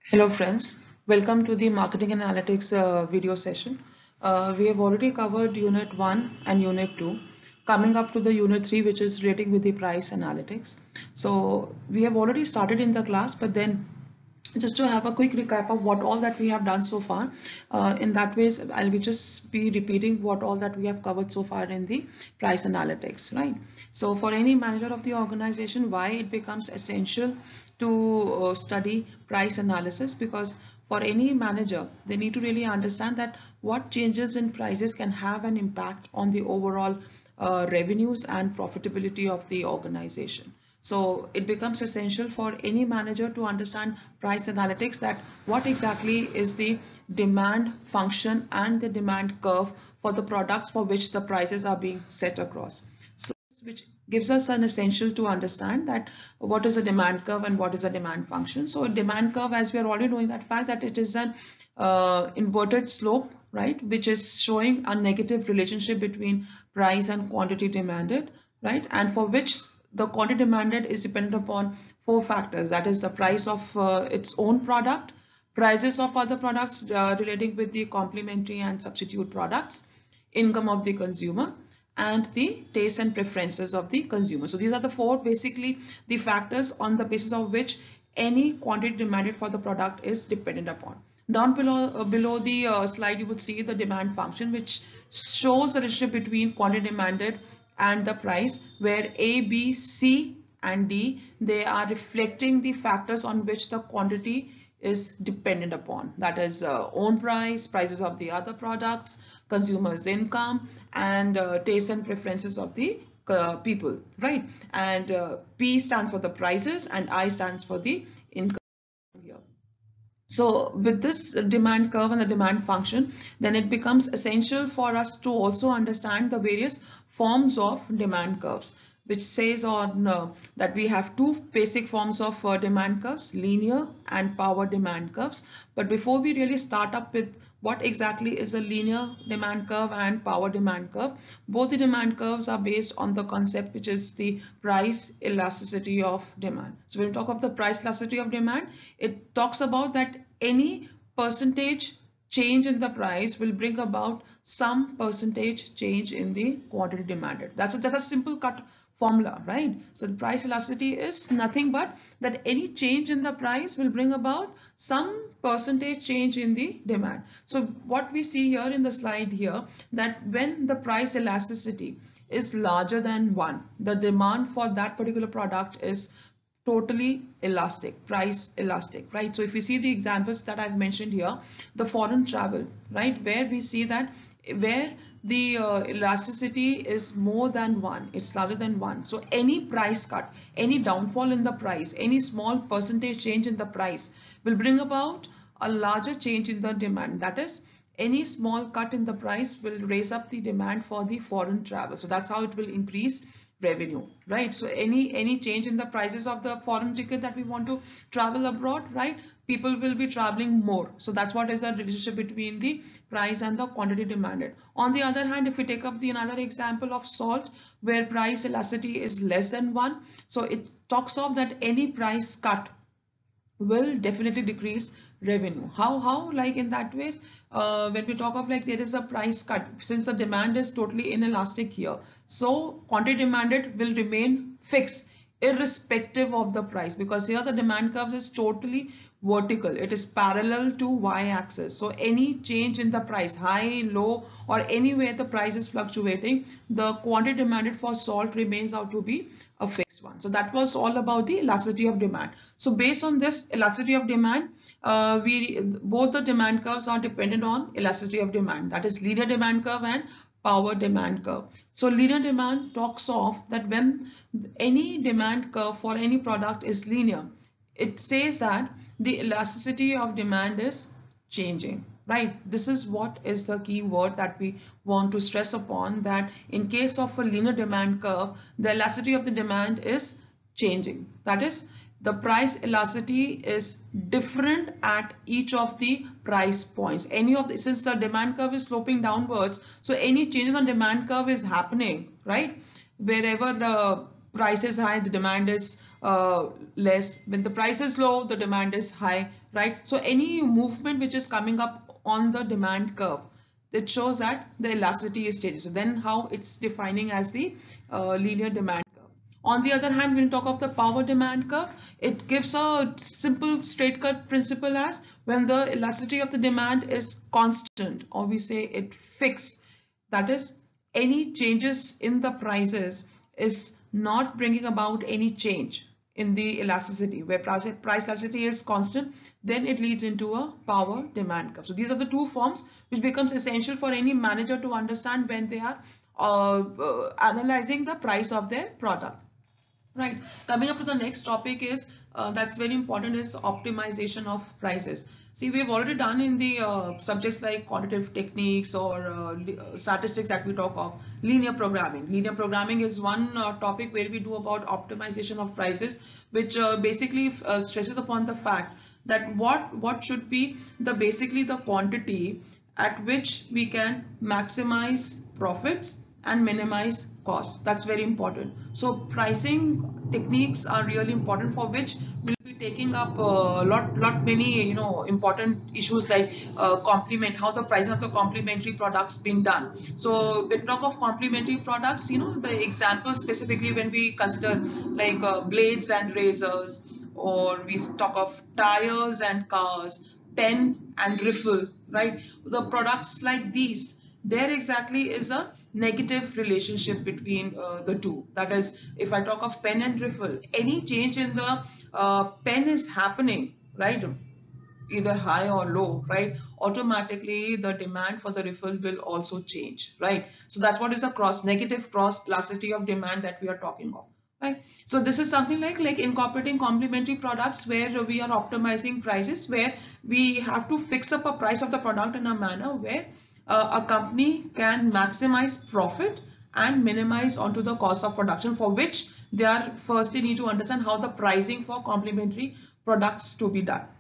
Hello friends, welcome to the Marketing Analytics video session. We have already covered Unit 1 and Unit 2, coming up to the Unit 3 which is relating with the price analytics. So we have already started in the class, but then just to have a quick recap of what all that we have done so far. In that ways, I'll just be repeating what all that we have covered so far in the price analytics, right? So for any manager of the organization, why it becomes essential to study price analysis, because for any manager, they need to really understand that what changes in prices can have an impact on the overall revenues and profitability of the organization. So it becomes essential for any manager to understand price analytics, that what exactly is the demand function and the demand curve for the products for which the prices are being set across. So which gives us an essential to understand that what is a demand curve and what is a demand function. So a demand curve, as we are already knowing that fact, that it is an inverted slope, right, which is showing a negative relationship between price and quantity demanded, right, and for which the quantity demanded is dependent upon four factors, that is the price of its own product, prices of other products relating with the complementary and substitute products, income of the consumer, and the taste and preferences of the consumer. So these are the four basically the factors on the basis of which any quantity demanded for the product is dependent upon. Down below the slide, you would see the demand function, which shows the relationship between quantity demanded and the price, where A, B, C and D, they are reflecting the factors on which the quantity is dependent upon, that is own price, prices of the other products, consumers income, and taste and preferences of the people, right? And P stands for the prices and I stands for the income here. So with this demand curve and the demand function, then it becomes essential for us to also understand the various forms of demand curves, which says on that we have two basic forms of demand curves, linear and power demand curves. But before we really start up with what exactly is a linear demand curve and power demand curve, both the demand curves are based on the concept which is the price elasticity of demand. So when we talk of the price elasticity of demand, it talks about that any percentage change in the price will bring about some percentage change in the quantity demanded. That's a simple cut formula, right? So the price elasticity is nothing but that any change in the price will bring about some percentage change in the demand. So what we see here in the slide here, that when the price elasticity is larger than 1, the demand for that particular product is totally elastic, price elastic, right? So if you see the examples that I've mentioned here, the foreign travel, right, where we see that where the elasticity is more than 1, it's larger than 1. So any price cut, any downfall in the price, any small percentage change in the price will bring about a larger change in the demand. That is, any small cut in the price will raise up the demand for the foreign travel. So that's how it will increase revenue, right? So any change in the prices of the foreign ticket that we want to travel abroad, right, people will be traveling more. So that's what is a relationship between the price and the quantity demanded. On the other hand, if we take up the another example of salt, where price elasticity is less than 1, so it talks of that any price cut will definitely decrease revenue. How like in that ways, when we talk of like there is a price cut, since the demand is totally inelastic here, so quantity demanded will remain fixed irrespective of the price, because here the demand curve is totally vertical, it is parallel to y-axis. So any change in the price, high, low, or anywhere the price is fluctuating, the quantity demanded for salt remains out to be a fixed one. So that was all about the elasticity of demand. So based on this elasticity of demand, both the demand curves are dependent on elasticity of demand, that is linear demand curve and power demand curve. So linear demand talks of that when any demand curve for any product is linear, it says that the elasticity of demand is changing, right? This is what is the key word that we want to stress upon, that in case of a linear demand curve, the elasticity of the demand is changing. That is, the price elasticity is different at each of the price points. Any of the, since the demand curve is sloping downwards, so any changes on demand curve is happening, right? Wherever the price is high, the demand is less. When the price is low, the demand is high, right? So any movement which is coming up on the demand curve, it shows that the elasticity is changing. So then how it's defining as the linear demand curve. On the other hand, when we talk of the power demand curve, it gives a simple straight cut principle as when the elasticity of the demand is constant, or we say it fixed, that is any changes in the prices is not bringing about any change in the elasticity. Where price elasticity is constant, then it leads into a power demand curve. So these are the two forms which becomes essential for any manager to understand when they are analyzing the price of their product. Right. Coming up to the next topic is that's very important is optimization of prices. See, we have already done in the subjects like quantitative techniques or statistics that we talk of linear programming. Linear programming is one topic where we do about optimization of prices, which basically stresses upon the fact that what should be the basically the quantity at which we can maximize profits and minimize costs. That's very important. So pricing techniques are really important, for which we'll be taking up a lot many important issues like how the pricing of the complementary products being done. So when we talk of complementary products, the examples specifically when we consider like blades and razors, or we talk of tires and cars, pen and riffle, right? The products like these, there exactly is a negative relationship between the two. That is, if I talk of pen and riffle, any change in the pen is happening, right? Either high or low, right? Automatically the demand for the riffle will also change, right? So that's what is a negative cross elasticity of demand that we are talking of. Right. So this is something like incorporating complementary products where we are optimizing prices, where we have to fix up a price of the product in a manner where a company can maximize profit and minimize onto the cost of production, for which they are firstly need to understand how the pricing for complementary products to be done.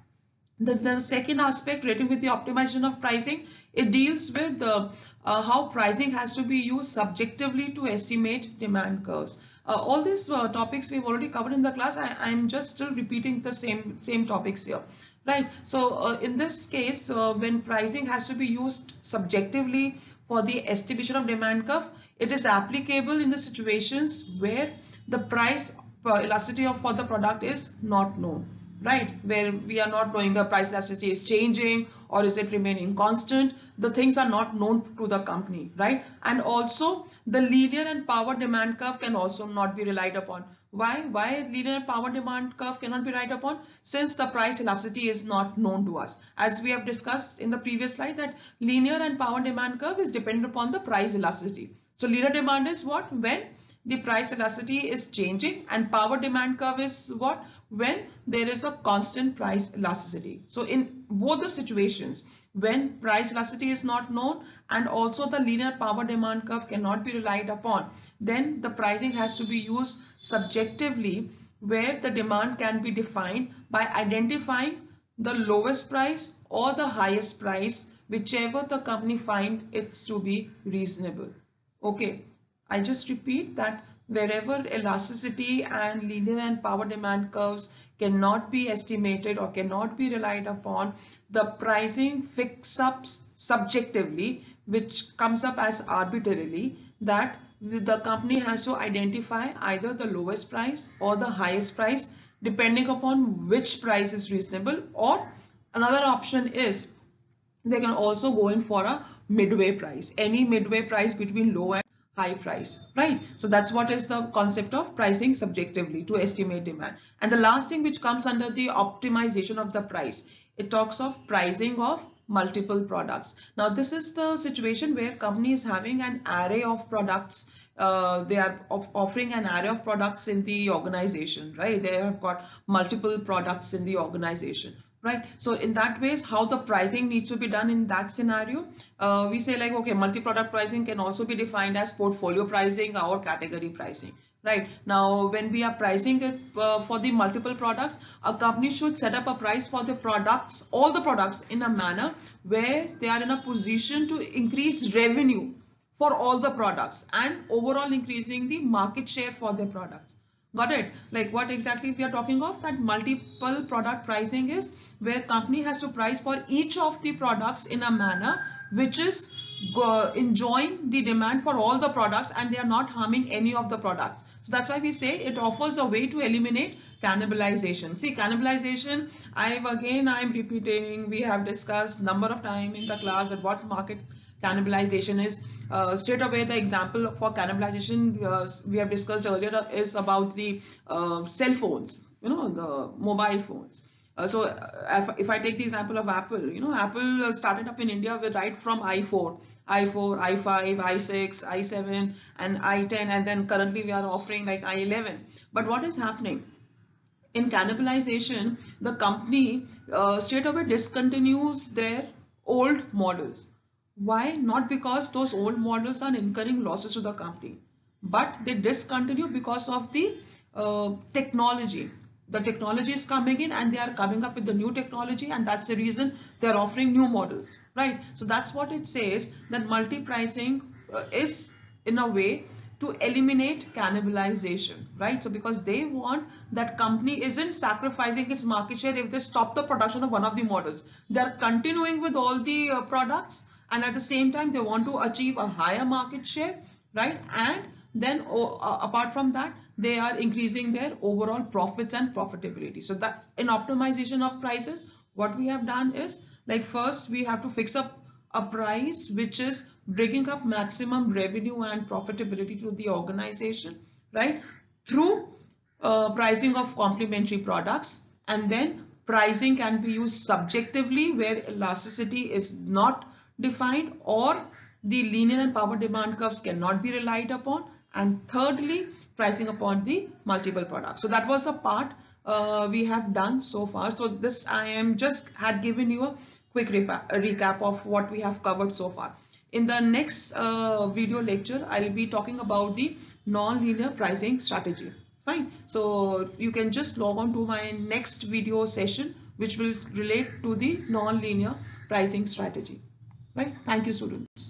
The second aspect related with the optimization of pricing, it deals with how pricing has to be used subjectively to estimate demand curves. All these topics we've already covered in the class. I'm just still repeating the same topics here. Right. So in this case, when pricing has to be used subjectively for the estimation of demand curve, it is applicable in the situations where the price elasticity for the product is not known. Right, where we are not knowing the price elasticity is changing or is it remaining constant. The things are not known to the company, right? And also the linear and power demand curve can also not be relied upon. Why linear and power demand curve cannot be relied upon? Since the price elasticity is not known to us. As we have discussed in the previous slide, that linear and power demand curve is dependent upon the price elasticity. So linear demand is what? When the price elasticity is changing, and power demand curve is what? When there is a constant price elasticity. So in both the situations, when price elasticity is not known and also the linear power demand curve cannot be relied upon, then the pricing has to be used subjectively, where the demand can be defined by identifying the lowest price or the highest price, whichever the company find it to be reasonable. Okay. I just repeat that wherever elasticity and linear and power demand curves cannot be estimated or cannot be relied upon, the pricing fixes up subjectively, which comes up as arbitrarily, that the company has to identify either the lowest price or the highest price depending upon which price is reasonable, or another option is they can also go in for a midway price, any midway price between low and high price, right? So that's what is the concept of pricing subjectively to estimate demand. And the last thing which comes under the optimization of the price, it talks of pricing of multiple products. Now this is the situation where company is having an array of products. They are offering an array of products in the organization, right? They have got multiple products in the organization. Right. So in that ways, how the pricing needs to be done in that scenario, we say like, okay, multi-product pricing can also be defined as portfolio pricing or category pricing. Right. Now, when we are pricing it for the multiple products, a company should set up a price for the products, all the products, in a manner where they are in a position to increase revenue for all the products and overall increasing the market share for their products. Got it? Like what exactly we are talking of, that multiple product pricing is where company has to price for each of the products in a manner which is enjoying the demand for all the products and they are not harming any of the products. So that's why we say it offers a way to eliminate cannibalization. See, cannibalization, I'm repeating, we have discussed number of time in the class at what market cannibalization is. Straight away the example for cannibalization we have discussed earlier is about the cell phones, the mobile phones. If I take the example of Apple, Apple started up in India with right from i4, i5, i6, i7 and i10, and then currently we are offering like i11. But what is happening? In cannibalization, the company straight away discontinues their old models. Why? Not because those old models are incurring losses to the company, but they discontinue because of the technology. The technology is coming in and they are coming up with the new technology, and that's the reason they're offering new models, right? So that's what it says, that multi-pricing is in a way to eliminate cannibalization, right? So because they want that company isn't sacrificing its market share if they stop the production of one of the models. They're continuing with all the products, and at the same time they want to achieve a higher market share, right? And then apart from that, they are increasing their overall profits and profitability. So that in optimization of prices, what we have done is, like, first we have to fix up a price which is bringing up maximum revenue and profitability to the organization, right? Through pricing of complementary products. And then pricing can be used subjectively where elasticity is not defined or the linear and power demand curves cannot be relied upon. And thirdly, pricing upon the multiple products. So that was the part we have done so far. So this I am just had given you a quick recap of what we have covered so far. In the next video lecture, I'll be talking about the non-linear pricing strategy. Fine. So you can just log on to my next video session, which will relate to the non-linear pricing strategy. Right. Thank you, students.